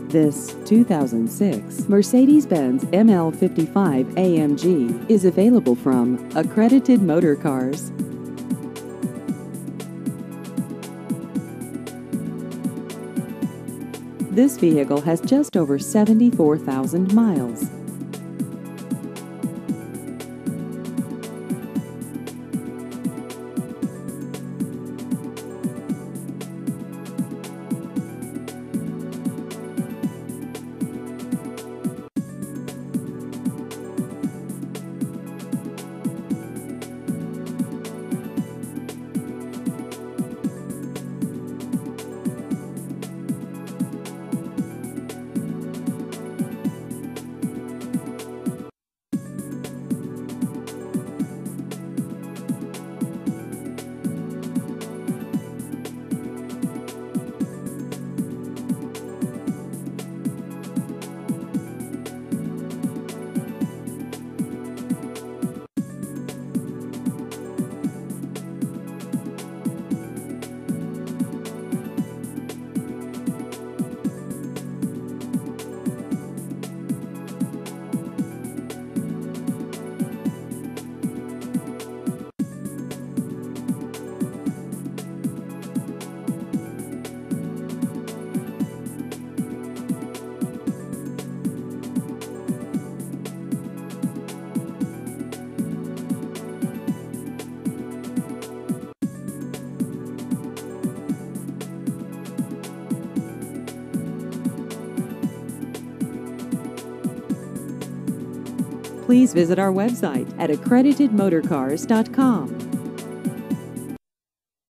This 2006 Mercedes-Benz ML55 AMG is available from Accredited Motorcars. This vehicle has just over 74,000 miles. Please visit our website at accreditedmotorcars.com.